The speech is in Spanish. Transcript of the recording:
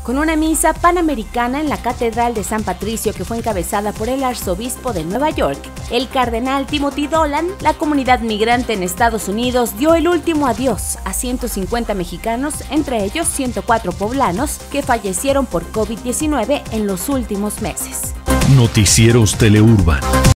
Con una misa panamericana en la Catedral de San Patricio que fue encabezada por el arzobispo de Nueva York, el cardenal Timothy Dolan, la comunidad migrante en Estados Unidos dio el último adiós a 150 mexicanos, entre ellos 104 poblanos, que fallecieron por COVID-19 en los últimos meses. Noticieros Teleurban.